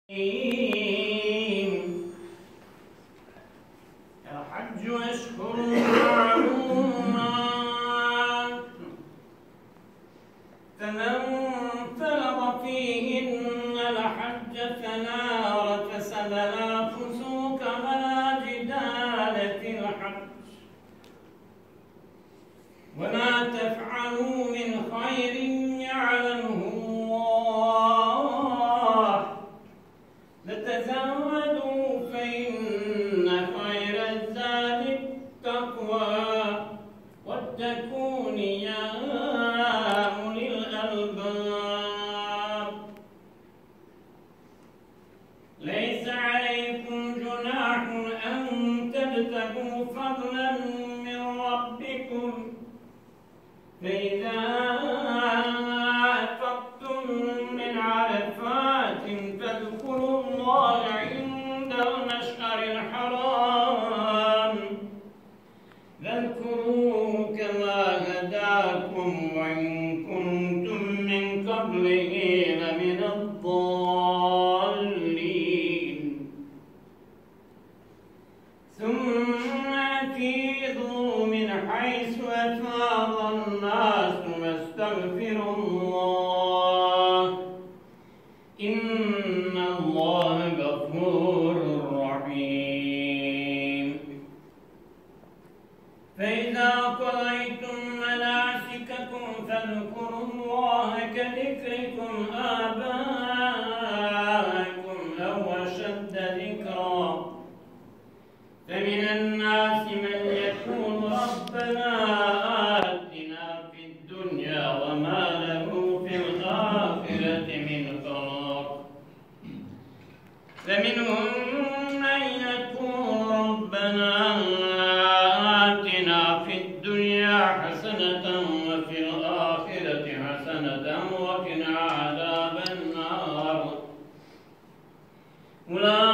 الحج أشهر معلومات فمن فرض فيهن الحج فلا رفث ولا فسوق ولا جدال في الحج وما تفعلوا من خير يعلمه تزودوا فإن خير الزاد التقوى واتقون يا أولي الألباب. ليس عليكم جناح أن تبتغوا فضلا من ربكم فإذا أفضتم من عرفات فاذكروا الله عند المشعر الحرام واذكروه كما هداكم وإن كنتم من قبله لمن الضالين. ثم أفيضوا من حيث أفاض الناس واستغفروا الله إن الله غفور رحيم. فإذا قضيتم مناسككم فاذكروا الله كذكركم آباءكم أو أشد ذكرا. فمن الناس من يقول ربنا آتنا في الدنيا وما له في الآخرة من خلاق. فمنهم من يقول ربنا آتنا في الدنيا حسنة وفي الآخرة حسنة وقنا عذاب النار.